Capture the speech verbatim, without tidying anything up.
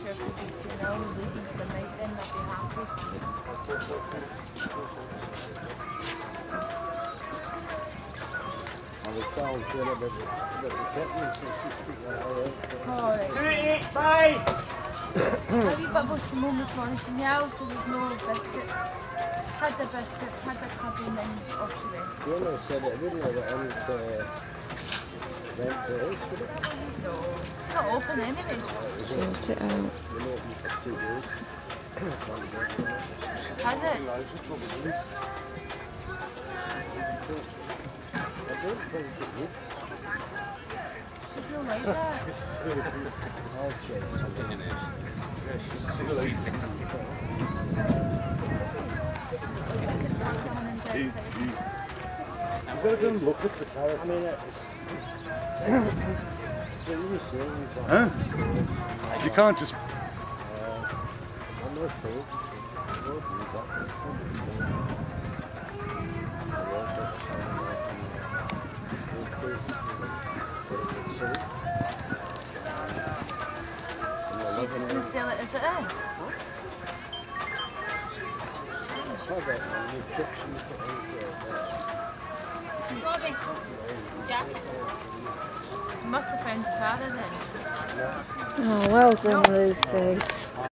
picture because you know, we're waiting for the night then they'll be happy. Alright. Bye! A wee bit was from home this morning, she yelled because there's no biscuits. Had the biscuits, had the cuppa and then off she went. Fiona said it wouldn't let it on to rent the house, would it? No, it's not open anyway. Sort it out. You know, for two days. Has it? I don't think it would. She's not like that. I'll check something. I'm going to go and look at the car. I mean, it's... So you were saying something. Huh? You can't just... Uh, I'm not told. She just would sell it as it is. I saw that in the kitchen. Bobby, jacket. You must have found the father then. Oh, well done, Lucy.